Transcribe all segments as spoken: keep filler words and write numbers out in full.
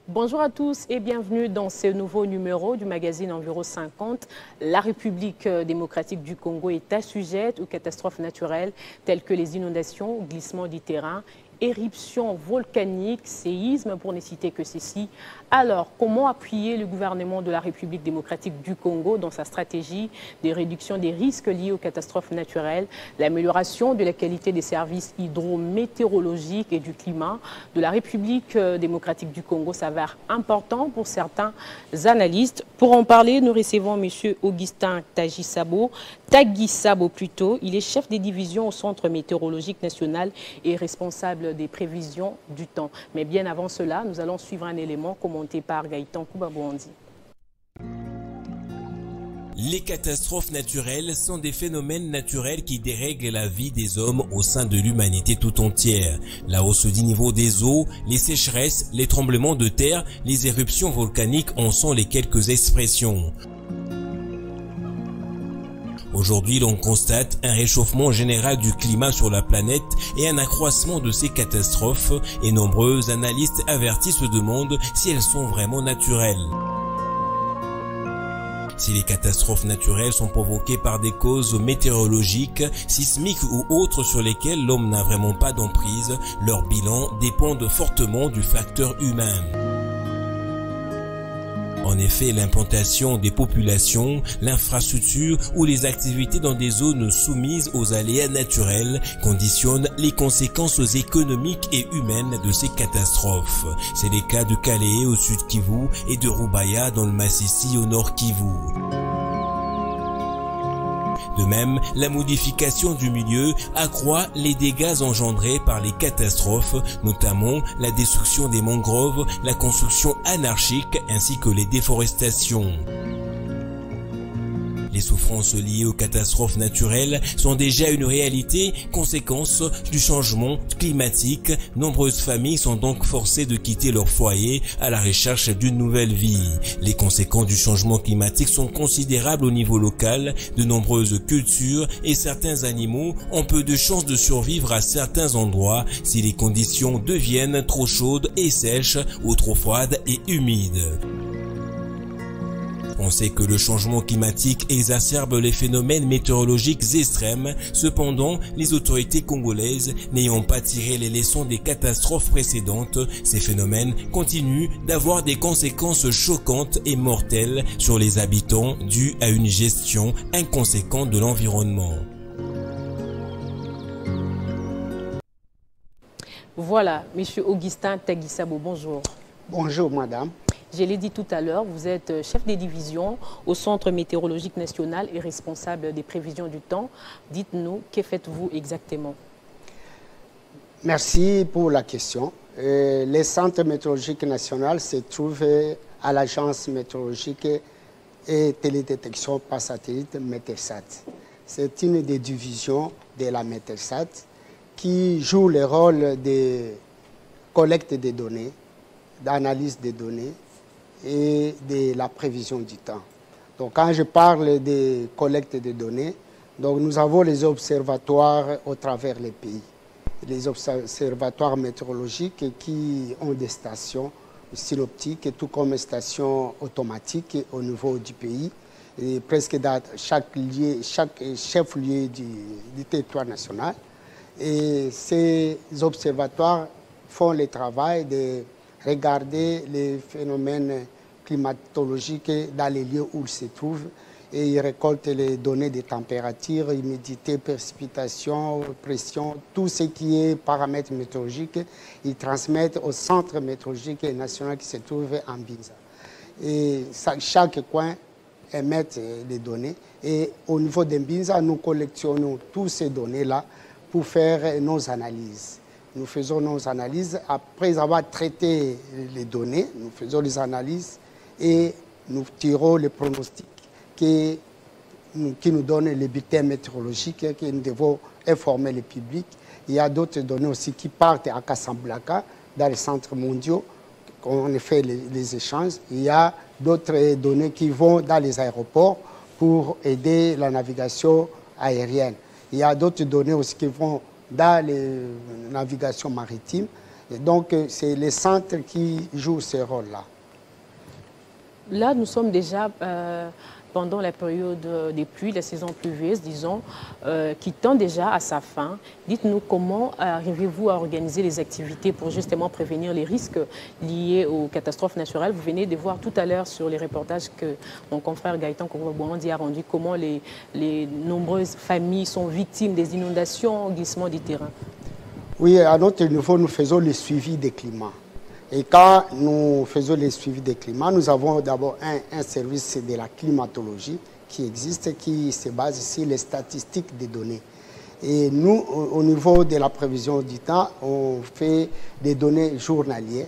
Bonjour à tous et bienvenue dans ce nouveau numéro du magazine Environ cinquante. La République démocratique du Congo est assujettée aux catastrophes naturelles telles que les inondations, glissements du terrain, éruptions volcaniques, séismes, pour ne citer que ceci. Alors, comment appuyer le gouvernement de la République démocratique du Congo dans sa stratégie de réduction des risques liés aux catastrophes naturelles, l'amélioration de la qualité des services hydrométéorologiques et du climat de la République démocratique du Congo s'avère important pour certains analystes. Pour en parler, nous recevons M. Augustin Tagisabo, Tagisabo plutôt. Il est chef des divisions au Centre météorologique national et responsable des prévisions du temps. Mais bien avant cela, nous allons suivre un élément commenté par Gaëtan Koubabouandi. Les catastrophes naturelles sont des phénomènes naturels qui dérèglent la vie des hommes au sein de l'humanité tout entière. La hausse du niveau des eaux, les sécheresses, les tremblements de terre, les éruptions volcaniques en sont les quelques expressions. Aujourd'hui, l'on constate un réchauffement général du climat sur la planète et un accroissement de ces catastrophes, et nombreux analystes avertis se demandent si elles sont vraiment naturelles. Si les catastrophes naturelles sont provoquées par des causes météorologiques, sismiques ou autres sur lesquelles l'homme n'a vraiment pas d'emprise, leur bilan dépend fortement du facteur humain. En effet, l'implantation des populations, l'infrastructure ou les activités dans des zones soumises aux aléas naturels conditionnent les conséquences économiques et humaines de ces catastrophes. C'est le cas de Kalehe au sud Kivu et de Rubaya dans le Masisi au nord Kivu. De même, la modification du milieu accroît les dégâts engendrés par les catastrophes, notamment la destruction des mangroves, la construction anarchique ainsi que les déforestations. Les souffrances liées aux catastrophes naturelles sont déjà une réalité, conséquence du changement climatique. Nombreuses familles sont donc forcées de quitter leur foyer à la recherche d'une nouvelle vie. Les conséquences du changement climatique sont considérables au niveau local. De nombreuses cultures et certains animaux ont peu de chances de survivre à certains endroits si les conditions deviennent trop chaudes et sèches ou trop froides et humides. On sait que le changement climatique exacerbe les phénomènes météorologiques extrêmes. Cependant, les autorités congolaises n'ayant pas tiré les leçons des catastrophes précédentes, ces phénomènes continuent d'avoir des conséquences choquantes et mortelles sur les habitants dues à une gestion inconséquente de l'environnement. Voilà, M. Augustin Tagisabo, bonjour. Bonjour, madame. Je l'ai dit tout à l'heure, vous êtes chef des divisions au Centre météorologique national et responsable des prévisions du temps. Dites-nous, que faites-vous exactement? Merci pour la question. Euh, le Centre météorologique national se trouve à l'agence météorologique et télédétection par satellite METELSAT. C'est une des divisions de la METELSAT qui joue le rôle de collecte des données, d'analyse des données et de la prévision du temps. Donc quand je parle de collecte de données, donc nous avons les observatoires au travers les pays. Les observatoires météorologiques qui ont des stations synoptiques, tout comme des stations automatiques au niveau du pays, et presque dans chaque, lieu, chaque chef-lieu du, du territoire national. Et ces observatoires font le travail de regarder les phénomènes climatologiques dans les lieux où ils se trouvent et ils récoltent les données de température, humidité, précipitation, pression, tout ce qui est paramètres météorologiques, ils transmettent au centre météorologique national qui se trouve en Binza. Et chaque coin émet les données et au niveau de Binza, nous collectionnons toutes ces données-là pour faire nos analyses. Nous faisons nos analyses. Après avoir traité les données, nous faisons les analyses et nous tirons les pronostics qui, qui nous donnent les bulletins météorologiques que nous devons informer le public. Il y a d'autres données aussi qui partent à Casablanca, dans les centres mondiaux, on fait les, les échanges. Il y a d'autres données qui vont dans les aéroports pour aider la navigation aérienne. Il y a d'autres données aussi qui vont dans les navigations maritimes Et donc, c'est les centres qui jouent ce rôle-là. Là, nous sommes déjà euh, pendant la période des pluies, la saison pluvieuse, disons, euh, qui tend déjà à sa fin. Dites-nous comment arrivez-vous à organiser les activités pour justement prévenir les risques liés aux catastrophes naturelles. Vous venez de voir tout à l'heure sur les reportages que mon confrère Gaëtan Kourou-Boandi a rendu, comment les, les nombreuses familles sont victimes des inondations, glissements du terrain. Oui, à notre niveau, nous faisons le suivi des climats. Et quand nous faisons le suivi des climats, nous avons d'abord un, un service de la climatologie qui existe, qui se base sur les statistiques des données. Et nous, au niveau de la prévision du temps, on fait des données journalières,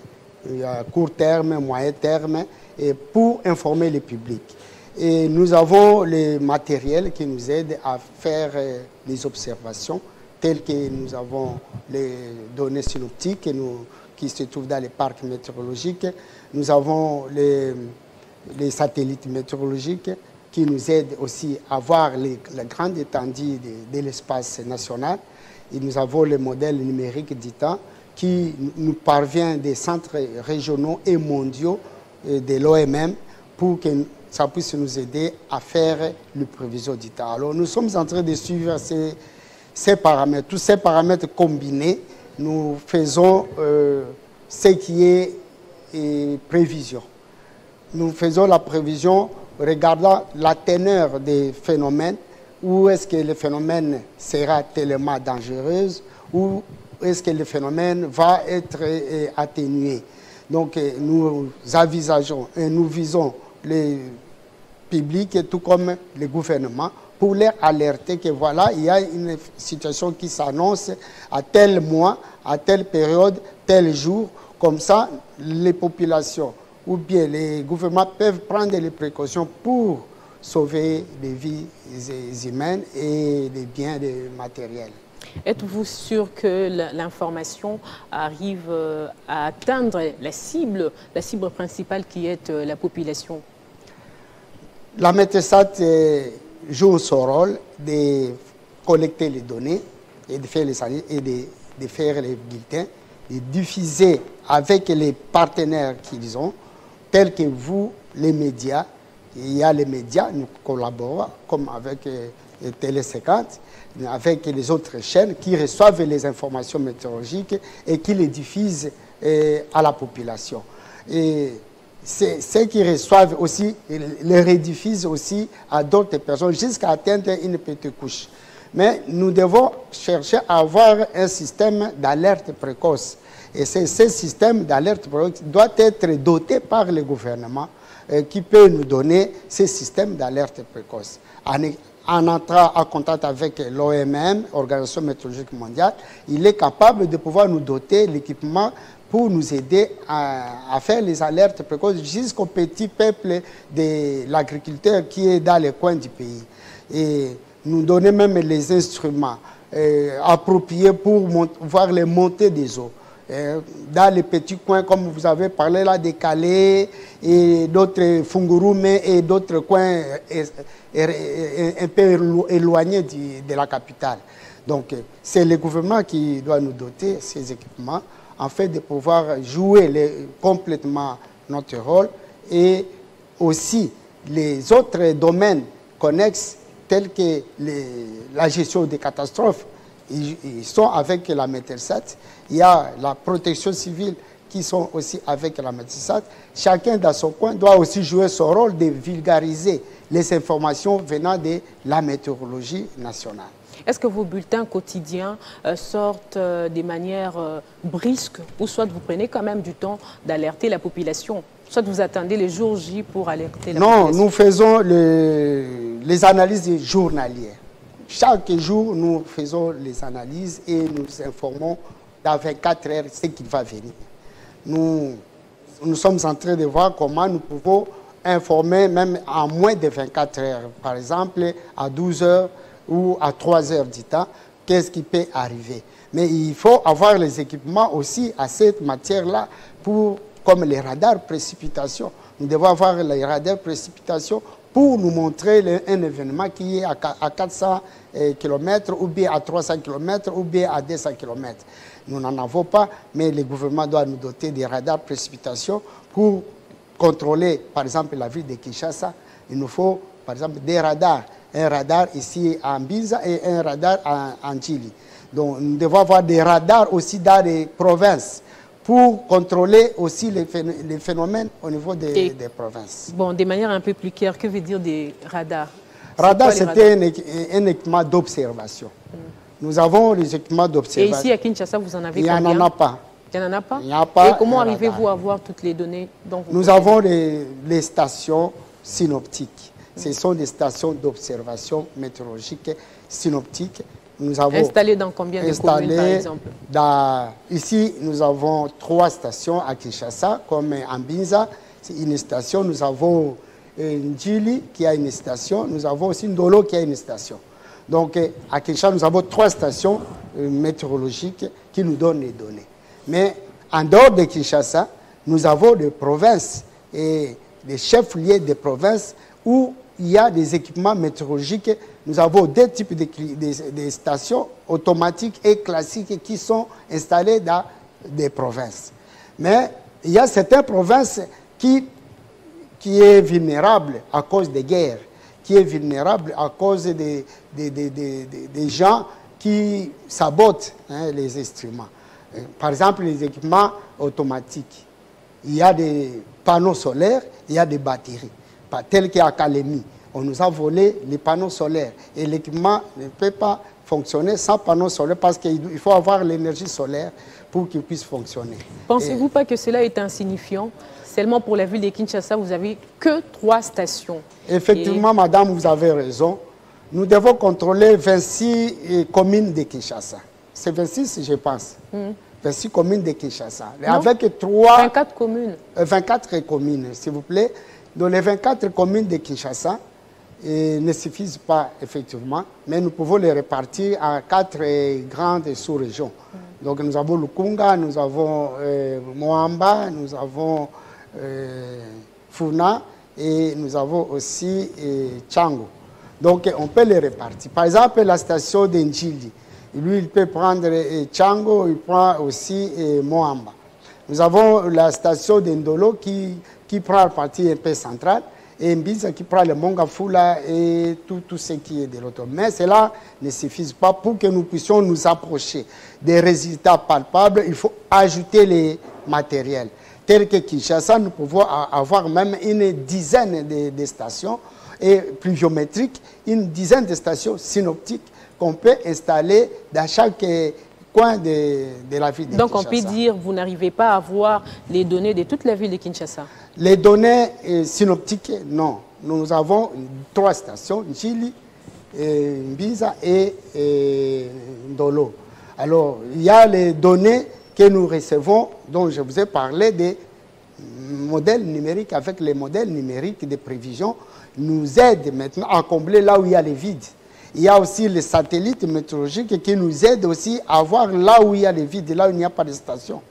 à court terme, moyen terme, et pour informer le public. Et nous avons le matériel qui nous aide à faire les observations, telles que nous avons les données synoptiques et nous, qui se trouvent dans les parcs météorologiques. Nous avons les, les satellites météorologiques qui nous aident aussi à voir les, la grande étendue de, de l'espace national. Et nous avons les modèles numériques du temps qui nous parvient des centres régionaux et mondiaux de l'O M M pour que ça puisse nous aider à faire le prévision du temps. Alors nous sommes en train de suivre ces, ces paramètres. Tous ces paramètres combinés, nous faisons euh, ce qui est et prévision. Nous faisons la prévision regardant la teneur des phénomènes, où est-ce que le phénomène sera tellement dangereux, ou est-ce que le phénomène va être euh, atténué. Donc euh, nous envisageons et nous visons les publics, tout comme les gouvernements, pour les alerter que voilà, il y a une situation qui s'annonce à tel mois, à telle période, tel jour. Comme ça, les populations ou bien les gouvernements peuvent prendre les précautions pour sauver les vies humaines et les biens et matériels. Êtes-vous sûr que l'information arrive à atteindre la cible, la cible principale qui est la population? La Métésat joue son rôle de collecter les données et de faire les analyses et de, de faire les bulletins, de diffuser avec les partenaires qu'ils ont, tels que vous, les médias. Il y a les médias, nous collaborons comme avec euh, Télé cinquante, avec les autres chaînes qui reçoivent les informations météorologiques et qui les diffusent euh, à la population. Et ceux qui reçoivent aussi, les rediffusent aussi à d'autres personnes jusqu'à atteindre une petite couche. Mais nous devons chercher à avoir un système d'alerte précoce. Et ce système d'alerte précoce doit être doté par le gouvernement euh, qui peut nous donner ce système d'alerte précoce. En, en entrant en contact avec l'O M M, Organisation météorologique mondiale, il est capable de pouvoir nous doter l'équipement pour nous aider à, à faire les alertes précoces jusqu'au petit peuple de l'agriculteur qui est dans les coins du pays. Et nous donner même les instruments euh, appropriés pour voir les montées des eaux. Euh, dans les petits coins, comme vous avez parlé là, des Calais et d'autres Fungurume et d'autres coins euh, euh, un peu éloignés du, de la capitale. Donc, euh, c'est le gouvernement qui doit nous doter de ces équipements en fait de pouvoir jouer les, complètement notre rôle et aussi les autres domaines connexes tels que les, la gestion des catastrophes. Ils, ils sont avec la Métésat. Il y a la protection civile qui sont aussi avec la Métésat. Chacun dans son coin doit aussi jouer son rôle de vulgariser les informations venant de la météorologie nationale. Est-ce que vos bulletins quotidiens euh, sortent euh, de manière euh, brusque ou soit vous prenez quand même du temps d'alerter la population? Soit vous attendez les jours J pour alerter la non, population? Non, nous faisons le, les analyses journalières. Chaque jour, nous faisons les analyses et nous informons dans vingt-quatre heures ce qui va venir. Nous, nous sommes en train de voir comment nous pouvons informer même en moins de vingt-quatre heures. Par exemple, à douze heures, ou à trois heures du temps, qu'est-ce qui peut arriver. Mais il faut avoir les équipements aussi à cette matière-là, pour comme les radars précipitation. Nous devons avoir les radars précipitation pour nous montrer le, un événement qui est à, à quatre cents kilomètres, ou bien à trois cents kilomètres, ou bien à deux cents kilomètres. nous n'en avons pas, mais le gouvernement doit nous doter des radars précipitation pour contrôler, par exemple, la ville de Kinshasa. Il nous faut, par exemple, des radars. Un radar ici à Mbinza et un radar à Ndjili. Donc, nous devons avoir des radars aussi dans les provinces pour contrôler aussi les phénomènes au niveau des, des provinces. Bon, de manière un peu plus claire, que veut dire des radars? Radar, c'était un, un équipement d'observation. Hmm. Nous avons les équipements d'observation. Et ici à Kinshasa, vous en avez combien? Il n'y en a pas. Il n'y en a pas? Il n'y a pas. Et comment arrivez-vous à avoir toutes les données dont vous Nous possédez? avons les, les stations synoptiques. Ce sont des stations d'observation météorologique synoptique. Nous avons installées dans combien de communes, par exemple? Dans, ici, nous avons trois stations à Kinshasa, comme à Mbinza, c'est une station. Nous avons Ndjili qui a une station. Nous avons aussi Ndolo qui a une station. Donc, à Kinshasa, nous avons trois stations météorologiques qui nous donnent les données. Mais en dehors de Kinshasa, nous avons des provinces et des chefs-lieux des provinces où il y a des équipements météorologiques. Nous avons deux types de, de, de stations automatiques et classiques qui sont installées dans des provinces. Mais il y a certaines provinces qui, qui est vulnérable à cause des guerres, qui est vulnérable à cause des, des, des, des, des gens qui sabotent hein, les instruments. Par exemple, les équipements automatiques. Il y a des panneaux solaires, il y a des batteries. Tel qu'à Kalemi, on nous a volé les panneaux solaires. Et l'équipement ne peut pas fonctionner sans panneaux solaires parce qu'il faut avoir l'énergie solaire pour qu'il puisse fonctionner. Pensez-vous pas que cela est insignifiant? Seulement pour la ville de Kinshasa, vous n'avez que trois stations. Effectivement, Et... madame, vous avez raison. Nous devons contrôler vingt-six communes de Kinshasa. C'est vingt-six, je pense. Mmh. vingt-six communes de Kinshasa. Non, avec trois... vingt-quatre communes. Euh, vingt-quatre communes, s'il vous plaît. Donc les vingt-quatre communes de Kinshasa euh, ne suffisent pas, effectivement, mais nous pouvons les répartir en quatre euh, grandes sous-régions. Mmh. Donc nous avons Lukunga, nous avons euh, Moamba, nous avons euh, Funa et nous avons aussi euh, Tchango. Donc on peut les répartir. Par exemple, la station d'Ndjili. Lui, il peut prendre eh, Tchango, il prend aussi eh, Moamba. Nous avons la station de Ndolo qui, qui prend la partie un peu centrale et Mbinza qui prend le Mongafula et tout, tout ce qui est de l'autre. Mais cela ne suffit pas pour que nous puissions nous approcher des résultats palpables. Il faut ajouter les matériels. Tel que Kinshasa, nous pouvons avoir même une dizaine de, de stations et pluviométriques, une dizaine de stations synoptiques qu'on peut installer dans chaque coin de, de la ville de Donc Kinshasa. On peut dire que vous n'arrivez pas à avoir les données de toute la ville de Kinshasa? Les données euh, synoptiques, non. Nous avons trois stations, Ndjili, euh, Mbinza et euh, Ndolo. Alors, il y a les données que nous recevons, dont je vous ai parlé des modèles numériques. Avec les modèles numériques de prévision, nous aident maintenant à combler là où il y a les vides. Il y a aussi les satellites météorologiques qui nous aident aussi à voir là où il y a les vides, là où il n'y a pas de station.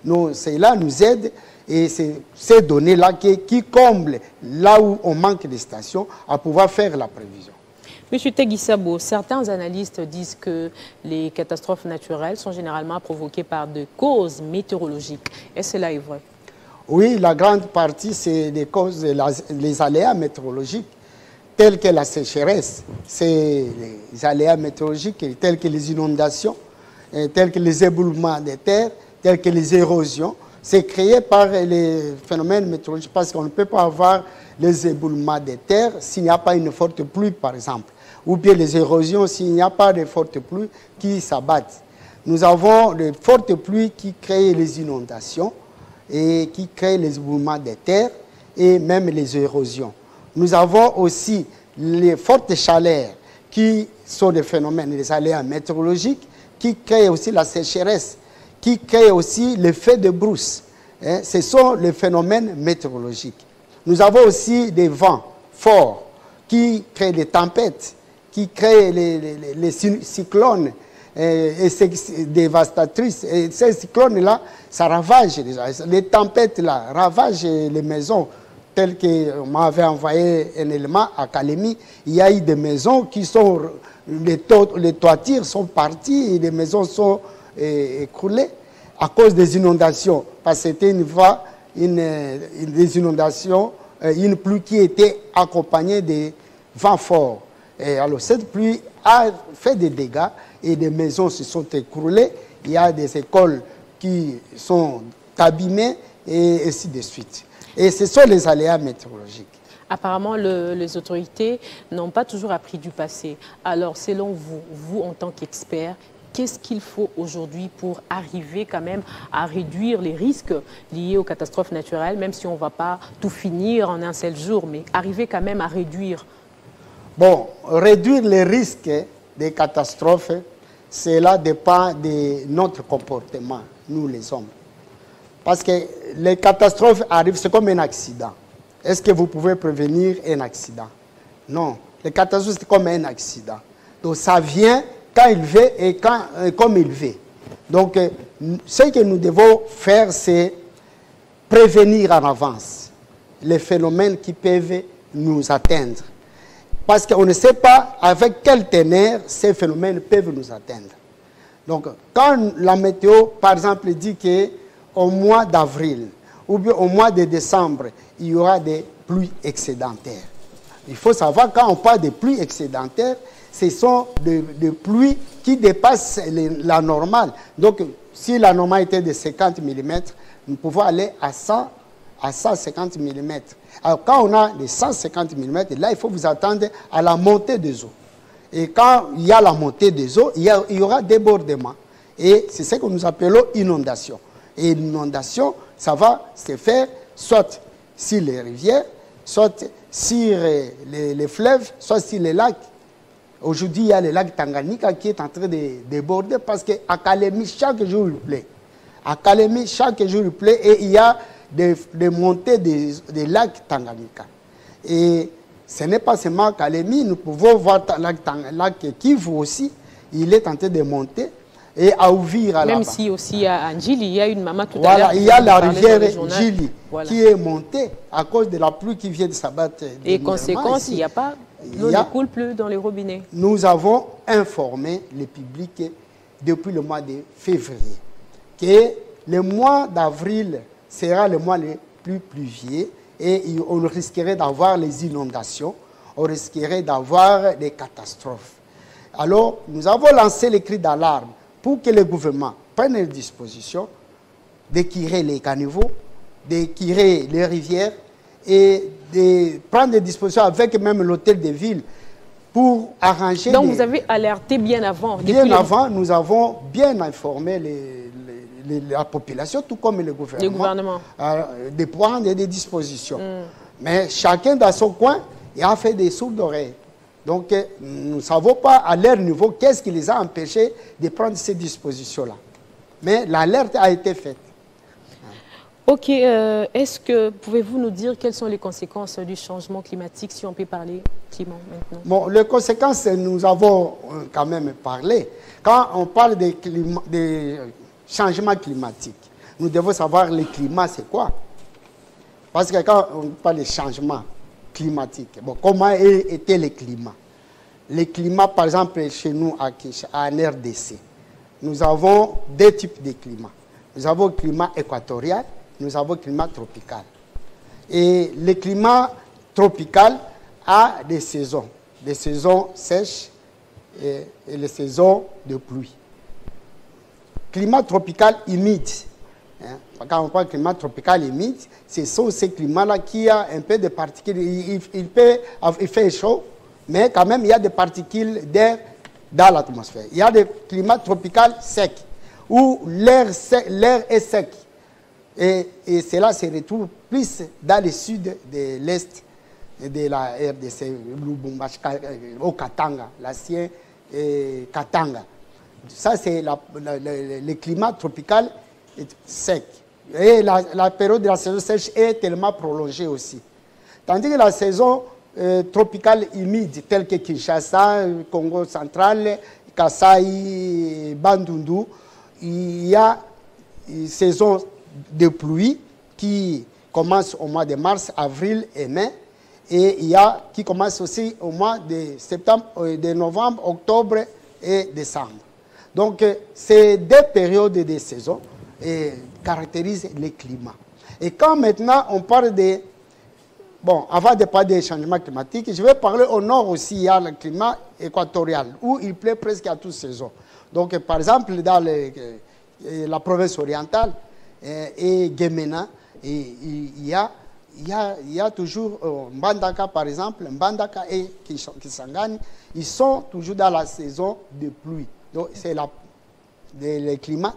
Cela nous aide et c'est ces données-là qui, qui comblent là où on manque de stations à pouvoir faire la prévision. Monsieur Tegisabo, certains analystes disent que les catastrophes naturelles sont généralement provoquées par des causes météorologiques. Est-ce que cela est vrai? Oui, la grande partie, c'est des causes, les aléas météorologiques. Telles que la sécheresse, c'est les aléas météorologiques, tels que les inondations, tels que les éboulements de terre, tels que les érosions. C'est créé par les phénomènes météorologiques parce qu'on ne peut pas avoir les éboulements de terre s'il n'y a pas une forte pluie, par exemple. Ou bien les érosions s'il n'y a pas de fortes pluies qui s'abattent. Nous avons de fortes pluies qui créent les inondations et qui créent les éboulements de terre et même les érosions. Nous avons aussi les fortes chaleurs qui sont des phénomènes, des aléas météorologiques, qui créent aussi la sécheresse, qui créent aussi l'effet de brousse. Hein, ce sont les phénomènes météorologiques. Nous avons aussi des vents forts qui créent des tempêtes, qui créent les, les, les cyclones et, et c'est dévastatrices. Et ces cyclones-là, ça ravage déjà. Les tempêtes-là ravagent les maisons. Tel qu'on m'avait envoyé un élément à Kalemi, il y a eu des maisons qui sont, les, to les toitures sont parties et les maisons sont é, écroulés à cause des inondations. Parce que c'était une fois une, une, des inondations, une pluie qui était accompagnée de vents forts. Et alors cette pluie a fait des dégâts et des maisons se sont écroulées. Il y a des écoles qui sont abîmées et ainsi de suite. Et ce sont les aléas météorologiques. Apparemment, le, les autorités n'ont pas toujours appris du passé. Alors, selon vous, vous en tant qu'expert, qu'est-ce qu'il faut aujourd'hui pour arriver quand même à réduire les risques liés aux catastrophes naturelles, même si on ne va pas tout finir en un seul jour, mais arriver quand même à réduire? Bon, réduire les risques des catastrophes, cela dépend de notre comportement, nous les hommes. Parce que les catastrophes arrivent, c'est comme un accident. Est-ce que vous pouvez prévenir un accident? Non, les catastrophes, c'est comme un accident. Donc ça vient quand il veut et quand, euh, comme il veut. Donc, euh, ce que nous devons faire, c'est prévenir en avance les phénomènes qui peuvent nous atteindre. Parce qu'on ne sait pas avec quel ténère ces phénomènes peuvent nous atteindre. Donc, quand la météo, par exemple, dit qu'au mois d'avril ou bien au mois de décembre, il y aura des pluies excédentaires. Il faut savoir, quand on parle de pluies excédentaires, ce sont des de pluies qui dépassent les, la normale. Donc, si la normale était de cinquante millimètres, nous pouvons aller à cent, à cent cinquante millimètres. Alors, quand on a des cent cinquante millimètres, là, il faut vous attendre à la montée des eaux. Et quand il y a la montée des eaux, il y, a, il y aura débordement. Et c'est ce que nous appelons inondation. Et l'inondation, ça va se faire soit sur les rivières, soit sur les, les fleuves, soit sur les lacs. Aujourd'hui, il y a le lac Tanganyika qui est en train de déborder parce qu'à Kalemi, chaque jour il pleut. À Kalemi, chaque jour il pleut et il y a des, des montées des, des lacs Tanganyika. Et ce n'est pas seulement Kalemi, nous pouvons voir le lac, lac Kivu aussi, il est en train de monter. Et à Ouvira là-bas. Même si aussi à Njili, il y a une maman tout voilà, à l'heure. Il y a la rivière Njili voilà. qui est montée à cause de la pluie qui vient de s'abattre. Et conséquence, il n'y a pas, l'eau ne coule plus dans les robinets. Nous avons informé le public depuis le mois de février que le mois d'avril sera le mois le plus pluvieux et on risquerait d'avoir les inondations, on risquerait d'avoir des catastrophes. Alors, nous avons lancé les cris d'alarme pour que le gouvernement prenne les dispositions d'équirer les caniveaux, d'équirer les rivières et de prendre des dispositions avec même l'hôtel de ville pour arranger... Donc les... vous avez alerté bien avant? Bien avant, nous avons bien informé les, les, les, la population, tout comme le gouvernement, le gouvernement. Euh, de prendre des dispositions. Mm. Mais chacun dans son coin, il a fait des sourds d'oreilles. Donc, nous ne savons pas à leur niveau qu'est-ce qui les a empêchés de prendre ces dispositions-là. Mais l'alerte a été faite. Ok, euh, est-ce que pouvez-vous nous dire quelles sont les conséquences du changement climatique, si on peut parler climat maintenant? Bon, les conséquences, nous avons quand même parlé. Quand on parle des, climat, des changements climatiques, nous devons savoir le climat, c'est quoi? Parce que quand on parle de changements climatique. Bon, comment était le climat? Le climat, par exemple, chez nous, à, à en R D C, nous avons deux types de climats. Nous avons le climat équatorial, nous avons le climat tropical. Et le climat tropical a des saisons, des saisons sèches et, et les saisons de pluie. Climat tropical humide. Hein? Quand on parle de climat tropical humide, ce sont ces climats-là qui a un peu de particules. Il, il, peut, il fait chaud, mais quand même, il y a des particules d'air dans l'atmosphère. Il y a des climats tropicaux secs, où l'air est sec. Et, et cela se retrouve plus dans le sud de l'Est de la R D C, Lubumbashi, au Katanga, l'ancien Katanga. Ça, c'est le climat tropical sec. Et la, la période de la saison sèche est tellement prolongée aussi. Tandis que la saison euh, tropicale humide, telle que Kinshasa, Congo central, Kasai, Bandundu, il y a une saison de pluie qui commence au mois de mars, avril et mai. Et il y a qui commence aussi au mois de septembre, de novembre, octobre et décembre. Donc, ces deux périodes de saison et, caractérisent les climats. Et quand maintenant on parle de... Bon, avant de parler des changements climatiques, je vais parler au nord aussi, il y a le climat équatorial, où il pleut presque à toutes saisons. Donc, par exemple, dans les, la province orientale et Guémena, il y a, il y a, il y a toujours euh, Mbandaka, par exemple, Mbandaka et Kisangani, ils sont toujours dans la saison de pluie. Donc, c'est la le climat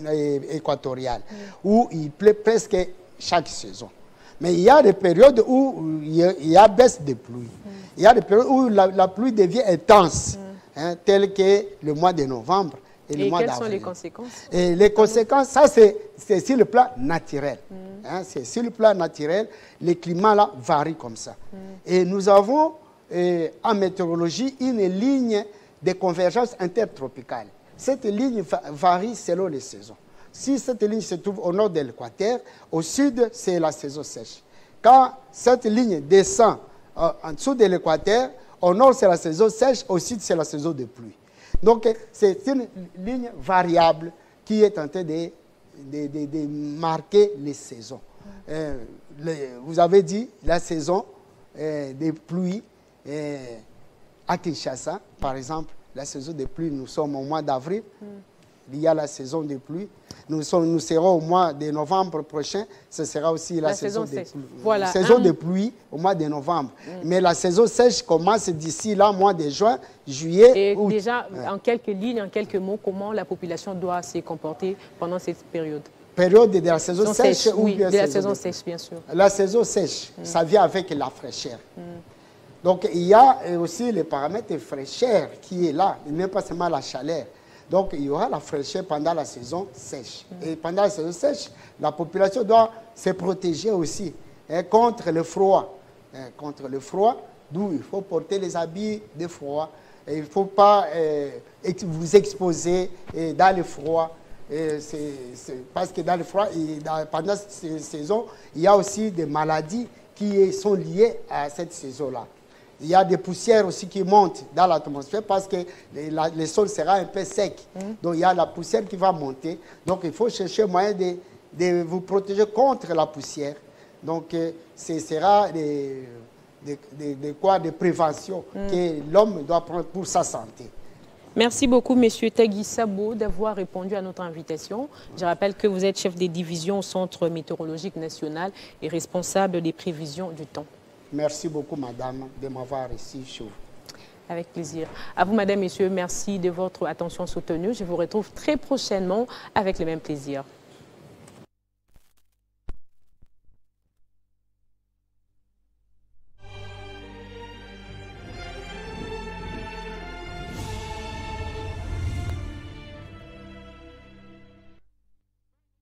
équatorial, mm. où il pleut presque chaque saison. Mais il y a des périodes où il y a, il y a baisse de pluie. Mm. Il y a des périodes où la, la pluie devient intense, mm. hein, tel que le mois de novembre et, et le mois d'avril. Et quelles sont les conséquences? Et les conséquences, ça c'est sur le plan naturel. Mm. Hein, c'est sur le plan naturel, les climats là varient comme ça. Mm. Et nous avons euh, en météorologie une ligne de convergence intertropicale. Cette ligne varie selon les saisons. Si cette ligne se trouve au nord de l'équateur, au sud, c'est la saison sèche. Quand cette ligne descend euh, en dessous de l'équateur, au nord, c'est la saison sèche, au sud, c'est la saison de pluie. Donc, c'est une ligne variable qui est en train de, de, de, de marquer les saisons. Euh, les, vous avez dit la saison euh, des pluies euh, à Kinshasa, par exemple. La saison des pluies, nous sommes au mois d'avril. Mm. Il y a la saison des pluies. Nous, sommes, nous serons au mois de novembre prochain. Ce sera aussi la, la saison, saison des pluies. Voilà. La saison ah. des pluies au mois de novembre. Mm. Mais la saison sèche commence d'ici là, mois de juin, juillet, Et août. déjà, ouais. en quelques lignes, en quelques mots, comment la population doit se comporter pendant cette période? Période de la saison saison sèche, sèche ou oui, bien de la saison saison de sèche, bien sûr. La saison sèche, mm. ça vient avec la fraîcheur. Mm. Donc, il y a aussi le paramètre de fraîcheur qui est là, il n'est pas seulement la chaleur. Donc, il y aura la fraîcheur pendant la saison sèche. Mm. Et pendant la saison sèche, la population doit se protéger aussi hein, contre le froid. Hein, contre le froid, d'où il faut porter les habits de froid. Et il ne faut pas euh, vous exposer et dans le froid. Et c'est, c'est parce que dans le froid, et dans, pendant cette saison, il y a aussi des maladies qui sont liées à cette saison-là. Il y a des poussières aussi qui montent dans l'atmosphère parce que le, le sol sera un peu sec. Mm. Donc, il y a la poussière qui va monter. Donc, il faut chercher moyen de, de vous protéger contre la poussière. Donc, euh, ce sera des, des, des, des quoi, des préventions mm. que l'homme doit prendre pour sa santé. Merci beaucoup, M. Tagui Sabo, d'avoir répondu à notre invitation. Je rappelle que vous êtes chef des divisions au Centre météorologique national et responsable des prévisions du temps. Merci beaucoup, madame, de m'avoir reçu chez vous. Avec plaisir. À vous, madame, messieurs, merci de votre attention soutenue. Je vous retrouve très prochainement avec le même plaisir.